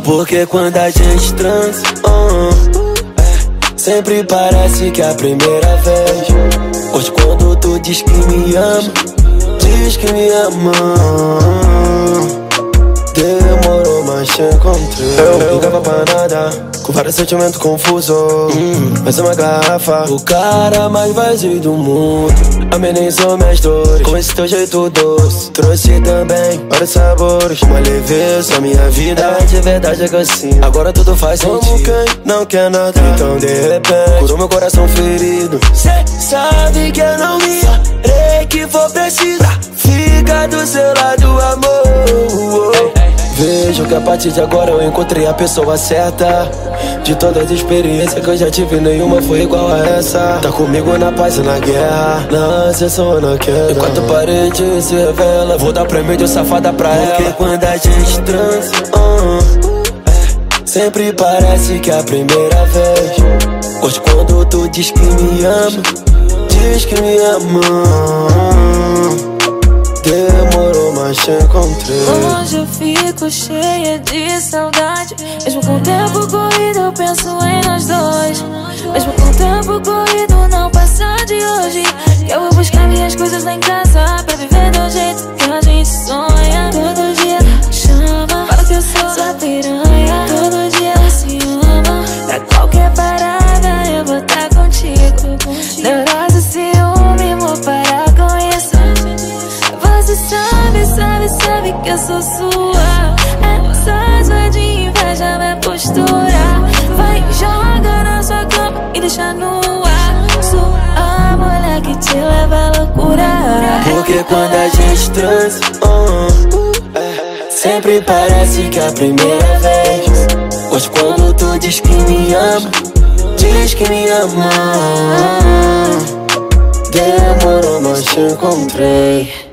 Porque quando a gente transa, sempre parece que é a primeira vez. Hoje quando tu diz que me ama, diz que me ama, demorou, mas te encontrei. Eu ligava pra nada, com vários sentimentos confusos. Mais uma garrafa, o cara mais vazio do mundo. Amenizou minhas dores com esse teu jeito doce. Trouxe também vários sabores, uma leveza. Minha vida de verdade é que assim, agora tudo faz sentido. Como quem não quer nada, então de repente curou meu coração ferido. Cê sabe que eu não me farei que for preciso. Fica do seu lado, amor. Vejo que a partir de agora eu encontrei a pessoa certa. De todas as experiências que eu já tive, nenhuma foi igual a essa. Tá comigo na paz e na guerra, na ascensão ou na queda. Enquanto a parede se revela, vou dar prêmio de safada pra ela. Porque quando a gente transa, sempre parece que é a primeira vez. Hoje quando tu diz que me ama, diz que me ama, demorou, mas te encontrei. Hoje eu fico cheia de saudade. Mesmo com o tempo corrido eu penso em nós dois. Mesmo com o tempo corrido não passa de hoje. Eu vou buscar minhas coisas lá em casa pra viver do jeito que a gente sonha. Todo dia chama, fala que eu sou sua piranha. Todo dia se ama, pra qualquer parada eu vou estar contigo. Neurose, ciúme, vou parar com isso. Você sabe que eu sou sua. Essas vai de inveja minha postura. Vai, joga na sua cama e deixa no ar. Sou a mulher que te leva à loucura. Porque quando a gente transa, sempre parece que é a primeira vez. Hoje quando tu diz que me ama, diz que me ama, demorou, mas te encontrei.